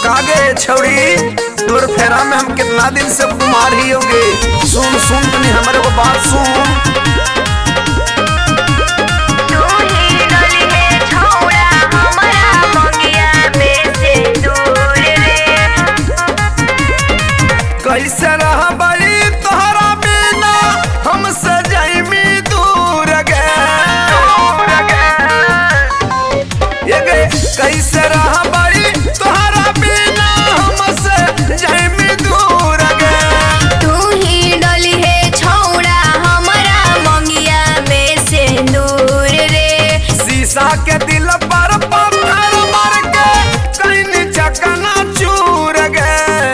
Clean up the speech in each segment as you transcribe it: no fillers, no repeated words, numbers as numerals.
कागे छौड़ी तोर फेरा में हम कितना दिन से कुमार ही होगे। सुन सुन तनी हमारे को बात सुन। कैसे रह बड़ी तोहरा बिना हमसे जाइमी दूर गे कैसे रह बड़ी तोहरा बिना हमसे जाइमी दूर गे। तू ही डली है छौड़ा हमारा मंगिया में से दूर रे। शीशा के दिल पर पत्थर मार के कहीं चकना चूर गे।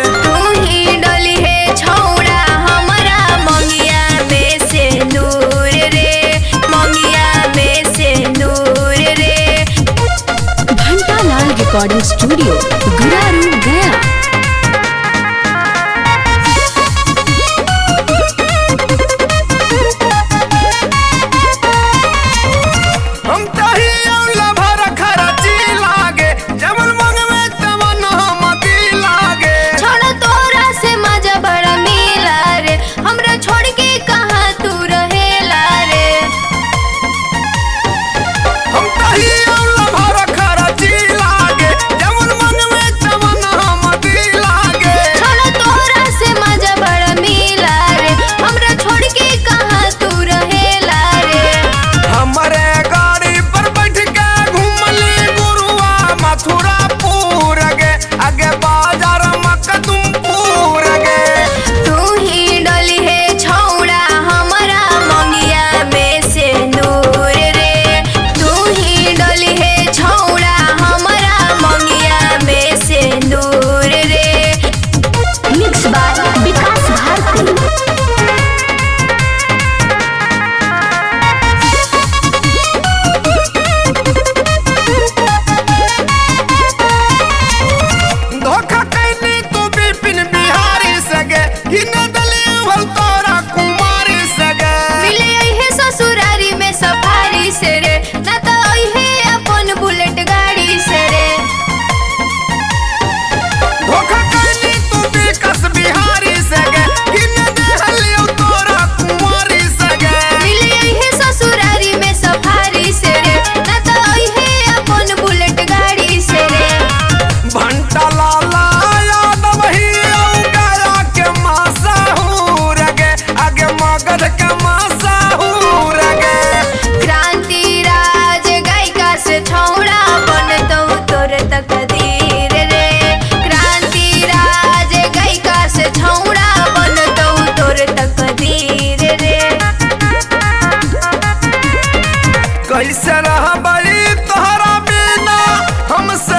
रिकॉर्डिंग स्टूडियो गुरारू गया। हम तही भर खरची लागे जमन मन में तमन हम दी लागे। छोड़ तोरा से मजा बड़ा मिला रे हमरा छोड़ के कहाँ तू रहेला रे। हम तही भर खरची लागे जमन मन में तमन हम दी लागे। छोड़ तोरा से मजा बड़ा मिला रे हमरा छोड़ के कहाँ तू रहेला रे। हमरे गाड़ी पर बैठ के घूमली गुरुआ मथुरापुर गे आगे बाजार मकदुमपुर गे। तू ही डली है छौड़ा हमारा मंगिया में से दूर रे। तू ही डली है छौड़ा हमारा मंगिया में से दूर रे। Mix by Vikas Bharti. धोखा कैनी तू बिपिन बिहारी सगे हिन दली भल तोरा कुमारी सगे। मिले है ससुरारी में सफारी से रे ना तो है अपन बुलेट गाड़ी से रे। धोखा कैनी तू विकास बिहारी सगे हिन दली तोरा कुमारी सगे। मिले है ससुरारी में सफारी से रे ना तो है अपन बुलेट गाड़ी से रे। भंटा लाला यादव ही गया के मासा हूर गे आगे मगध के मासा हूर गे। क्रांति राज गायिका से छौड़ा बन तो तोर तकदीर रे। क्रांति राज गायिका से छौड़ा बन तो तोर तकदीर रे। कैसे रह बड़ी तोहरा बिना हमसे